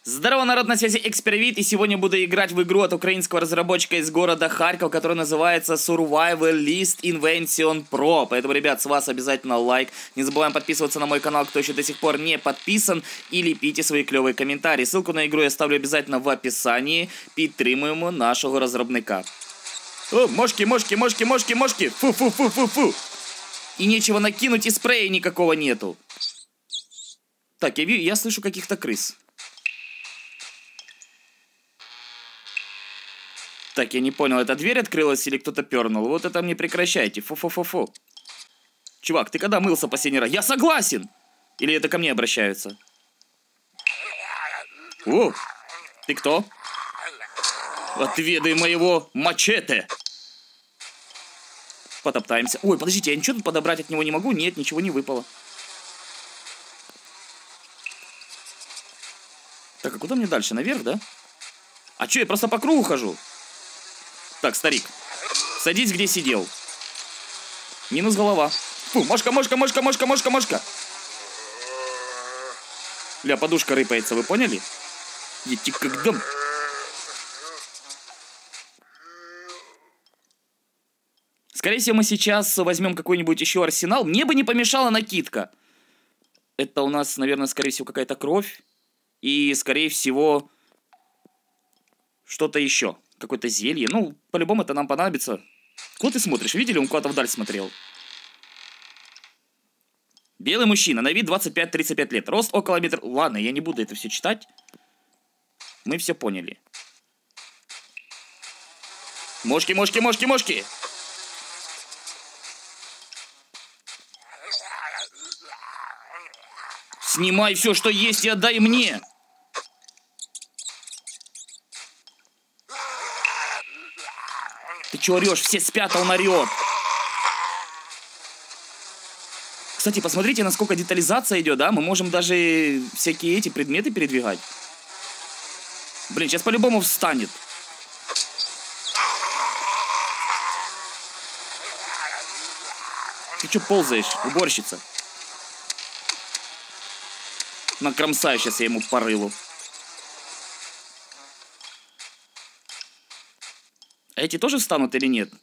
Здорово, народ, на связи Экспервит, и сегодня буду играть в игру от украинского разработчика из города Харьков, которая называется Survivalist Invention Pro. Поэтому, ребят, с вас обязательно лайк. Не забываем подписываться на мой канал, кто еще до сих пор не подписан, и лепите свои клевые комментарии. Ссылку на игру я ставлю обязательно в описании. Підтримуємо нашого розробника. О, мошки, мошки, мошки, мошки, мошки. Фу-фу-фу-фу-фу. И нечего накинуть, и спрея никакого нету. Так, я слышу каких-то крыс. Так, я не понял, эта дверь открылась или кто-то пернул? Вот это мне прекращайте. Фу-фу-фу-фу. Чувак, ты когда мылся последний раз? Я согласен! Или это ко мне обращаются? О, ты кто? Отведай моего мачете. Потоптаемся. Ой, подождите, я ничего тут подобрать от него не могу? Нет, ничего не выпало. Так, а куда мне дальше? Наверх, да? А что, я просто по кругу хожу? Так, старик, садись, где сидел. Минус голова. Фу, мошка, мошка, мошка, мошка, мошка, мошка. Ля, подушка рыпается, вы поняли? Едьте как дом. Скорее всего, мы сейчас возьмем какой-нибудь еще арсенал. Мне бы не помешала накидка. Это у нас, наверное, скорее всего, какая-то кровь. И, скорее всего, что-то еще. Какое-то зелье. Ну, по-любому это нам понадобится. Куда ты смотришь? Видели? Он куда-то вдаль смотрел. Белый мужчина. На вид 25-35 лет. Рост около метра. Ладно, я не буду это все читать. Мы все поняли. Мошки, мошки, мошки, мошки. Снимай все, что есть, и отдай мне. Ты чё орёшь? Все спят, а он орёт. Кстати, посмотрите, насколько детализация идет, да? Мы можем даже всякие эти предметы передвигать. Блин, сейчас по-любому встанет. Ты чё ползаешь, уборщица? Накромсаю сейчас я ему по рылу. Эти тоже встанут или нет?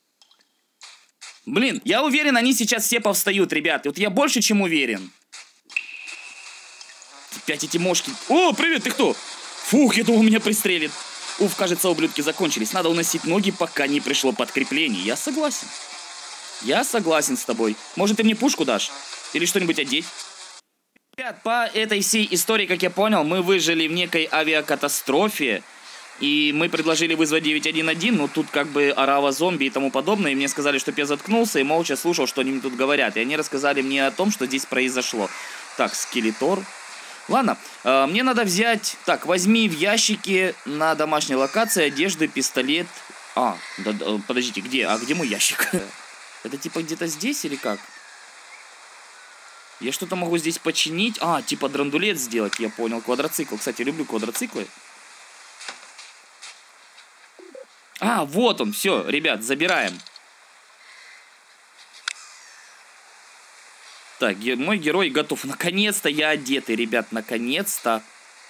Блин, я уверен, они сейчас все повстают, ребят. Вот я больше чем уверен. Опять эти мошки. О, привет, ты кто? Фух, я думал, меня пристрелит. Уф, кажется, ублюдки закончились. Надо уносить ноги, пока не пришло подкрепление. Я согласен. Я согласен с тобой. Может, ты мне пушку дашь? Или что-нибудь одеть? Ребят, по этой всей истории, как я понял, мы выжили в некой авиакатастрофе. И мы предложили вызвать 911, но тут как бы орава зомби и тому подобное. И мне сказали, чтобы я заткнулся и молча слушал, что они мне тут говорят. И они рассказали мне о том, что здесь произошло. Так, скелетор. Ладно, мне надо взять... Так, возьми в ящике на домашней локации одежды, пистолет. Подождите, где? А где мой ящик? Это типа где-то здесь или как? Я что-то могу здесь починить. Типа драндулет сделать, я понял. Квадроцикл. Кстати, люблю квадроциклы. Вот он, все, ребят, забираем. Так, мой герой готов. Наконец-то я одетый, ребят, наконец-то.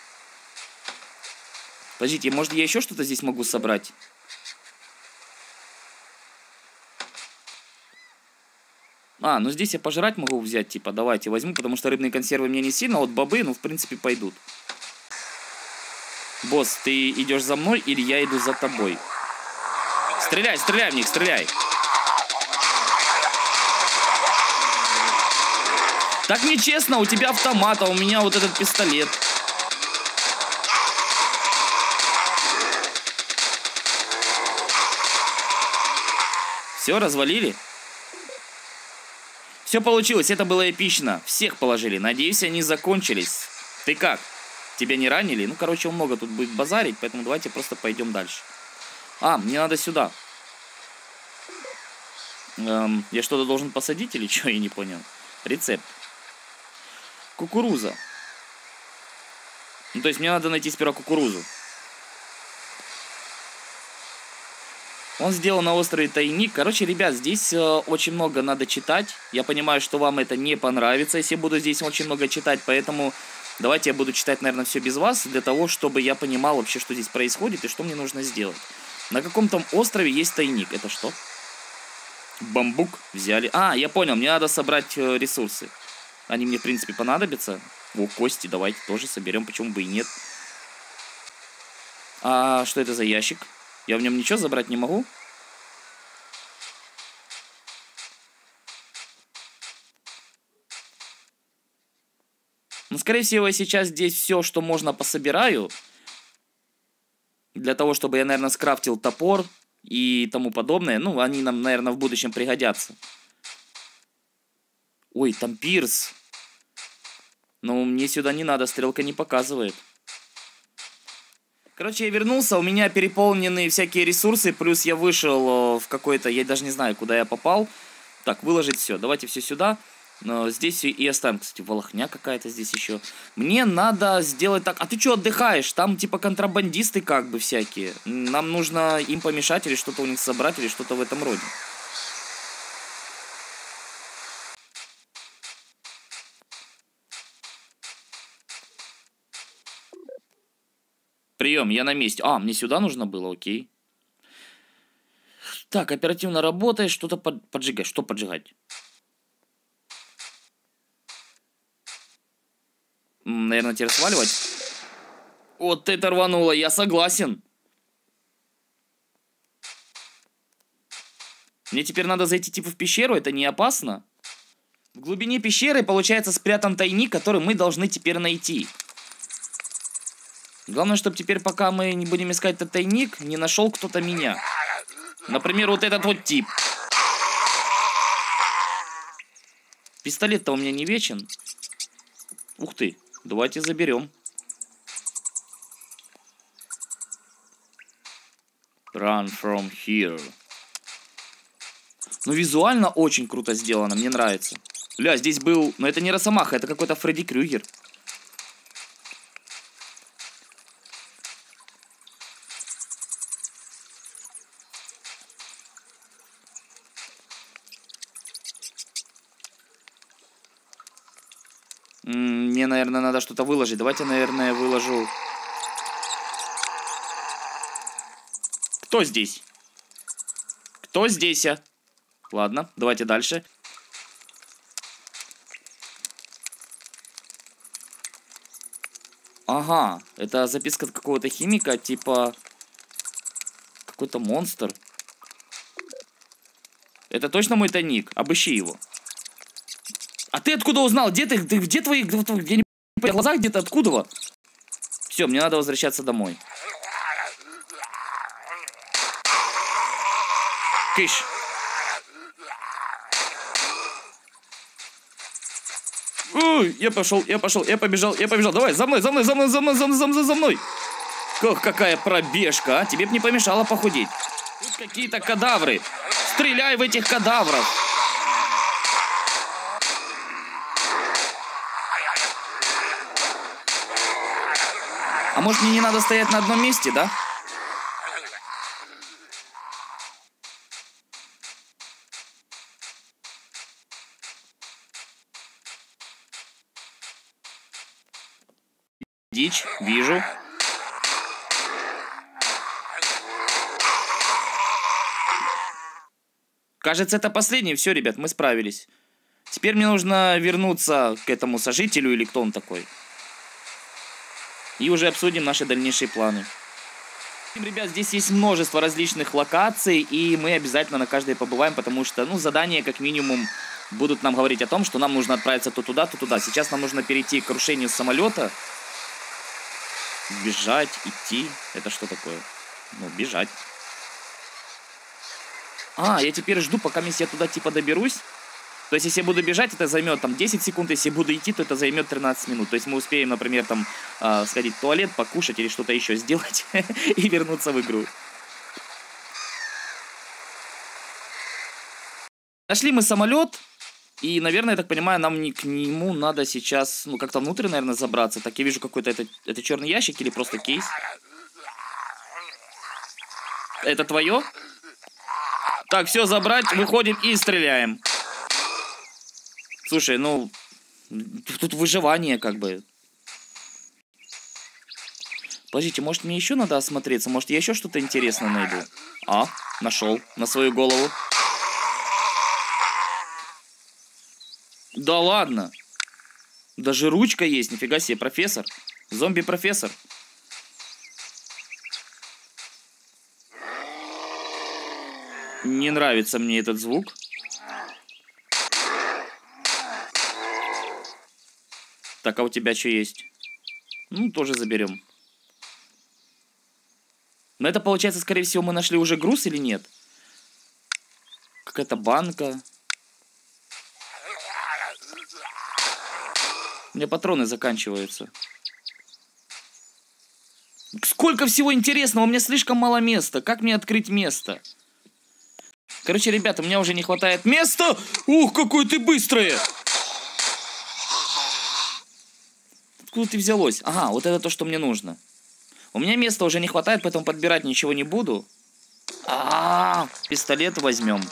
Подождите, может я еще что-то здесь могу собрать? Ну здесь я пожрать могу взять, типа, давайте возьму, потому что рыбные консервы мне не сильно, вот бобы, ну, в принципе, пойдут. Босс, ты идешь за мной или я иду за тобой? Стреляй, стреляй в них, стреляй. Так нечестно, у тебя автомат, а у меня вот этот пистолет. Все, развалили? Все получилось, это было эпично. Всех положили, надеюсь, они закончились. Ты как? Тебя не ранили? Ну, короче, много тут будет базарить, поэтому давайте просто пойдем дальше. Мне надо сюда. Я что-то должен посадить или что? Я не понял. Рецепт. Кукуруза. Ну, то есть мне надо найти сперва кукурузу. Он сделал на острове тайник. Короче, ребят, здесь очень много надо читать. Я понимаю, что вам это не понравится, если буду здесь очень много читать. Поэтому Давайте я буду читать, наверное, все без вас, для того, чтобы я понимал вообще, что здесь происходит и что мне нужно сделать. На каком-то острове есть тайник. Это что? Бамбук взяли. А, я понял, мне надо собрать ресурсы. Они мне, в принципе, понадобятся. О, кости, давайте тоже соберем, почему бы и нет. А что это за ящик? Я в нем ничего забрать не могу? Ну, скорее всего, я сейчас здесь все, что можно, пособираю. Для того, чтобы я, наверное, скрафтил топор и тому подобное. Ну, они нам, наверное, в будущем пригодятся. Ой, там пирс. Но мне сюда не надо, стрелка не показывает. Короче, я вернулся, у меня переполнены всякие ресурсы, плюс я вышел в какой-то, я даже не знаю, куда я попал. Так, выложить все, давайте все сюда. Но здесь и оставим, кстати, волохня какая-то здесь еще. Мне надо сделать так. А ты что отдыхаешь? Там типа контрабандисты как бы всякие. Нам нужно им помешать или что-то у них собрать, или что-то в этом роде. Прием, я на месте. А, мне сюда нужно было, окей. Так, оперативно работаешь, что-то поджигать. Что поджигать? Наверное, теперь сваливать. Вот это рвануло, я согласен. Мне теперь надо зайти типа в пещеру, это не опасно? В глубине пещеры, получается, спрятан тайник, который мы должны теперь найти. Главное, чтобы теперь, пока мы не будем искать этот тайник, не нашел кто-то меня. Например, вот этот вот тип. Пистолет-то у меня не вечен. Ух ты. Давайте заберем. Run from here. Ну, визуально очень круто сделано, мне нравится. Бля, здесь был... Но это не Росомаха, это какой-то Фредди Крюгер. Мне, наверное, надо что-то выложить. Давайте, наверное, выложу... Кто здесь? Кто здесь? Ладно, давайте дальше. Ага, это записка от какого-то химика, типа... Какой-то монстр. Это точно мой тайник? Обыщи его. А ты откуда узнал? Где ты? Где твои... Я не понимаю, глаза где-то откуда? Все, мне надо возвращаться домой. Кыш. Ой, я пошел, я побежал. Давай, за мной. Ох, какая пробежка, а? Тебе б не помешало похудеть. Тут какие-то кадавры. Стреляй в этих кадавров. А может, мне не надо стоять на одном месте, да? Дичь, вижу. Кажется, это последний. Все, ребят, мы справились. Теперь мне нужно вернуться к этому сожителю, или кто он такой. И уже обсудим наши дальнейшие планы. Ребят, здесь есть множество различных локаций, и мы обязательно на каждой побываем, потому что, ну, задания, как минимум, будут нам говорить о том, что нам нужно отправиться то туда, то туда. Сейчас нам нужно перейти к крушению самолета. Бежать, идти. Это что такое? Ну, бежать. А, я теперь жду, пока я туда типа доберусь. То есть, если я буду бежать, это займет там 10 секунд. Если я буду идти, то это займет 13 минут. То есть, мы успеем, например, там сходить в туалет, покушать или что-то еще сделать и вернуться в игру. Нашли мы самолет. И, наверное, я так понимаю, нам к нему надо сейчас, ну, как-то внутрь, наверное, забраться. Так, я вижу какой-то, это черный ящик или просто кейс? Это твое? Так, все, забрать, выходим и стреляем. Слушай, ну, тут выживание, как бы. Подождите, может мне еще надо осмотреться? Может я еще что-то интересное найду? А, нашел на свою голову. Да ладно. Даже ручка есть, нифига себе, профессор. Зомби-профессор. Не нравится мне этот звук. Так, а у тебя что есть? Ну, тоже заберем. Но это, получается, скорее всего, мы нашли уже груз или нет? Какая-то банка. У меня патроны заканчиваются. Сколько всего интересного, у меня слишком мало места. Как мне открыть место? Короче, ребята, у меня уже не хватает места. Ух, какой ты быстрый! Откуда ты взялось? Ага, вот это то, что мне нужно. У меня места уже не хватает, поэтому подбирать ничего не буду. Пистолет возьмем.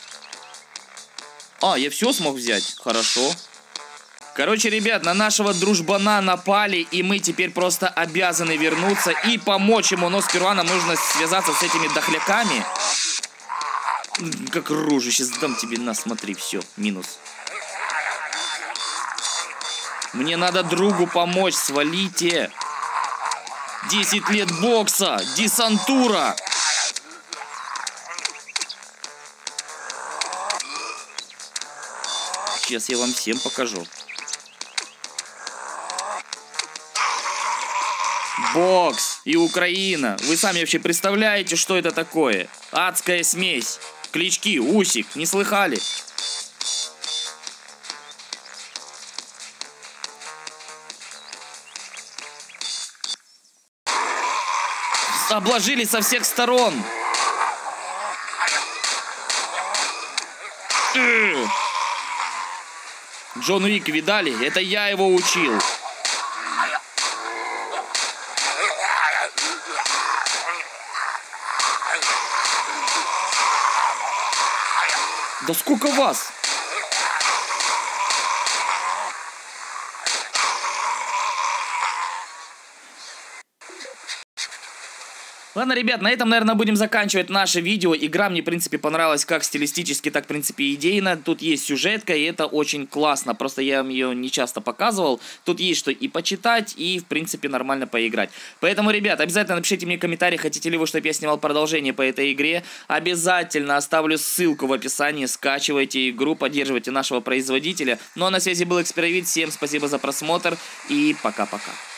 Я все смог взять. Хорошо. Короче, ребят, на нашего дружбана напали, и мы теперь просто обязаны вернуться и помочь ему. Но сперва нам нужно связаться с этими дохляками. Как рожу, сейчас дам тебе, на, смотри, все, минус. Мне надо другу помочь, свалите. 10 лет бокса, десантура. Сейчас я вам всем покажу. Бокс и Украина. Вы сами вообще представляете, что это такое? Адская смесь. Клички, Усик, не слыхали? Обложили со всех сторон. Джон Уик, видали? Это я его учил. Да сколько вас? Ладно, ребят, на этом, наверное, будем заканчивать наше видео. Игра мне, в принципе, понравилась как стилистически, так, в принципе, идейно. Тут есть сюжетка, и это очень классно. Просто я вам ее не часто показывал. Тут есть что и почитать, и, в принципе, нормально поиграть. Поэтому, ребят, обязательно напишите мне комментарий, хотите ли вы, чтобы я снимал продолжение по этой игре. Обязательно оставлю ссылку в описании. Скачивайте игру, поддерживайте нашего производителя. Ну а на связи был Эксперовид. Всем спасибо за просмотр, и пока-пока.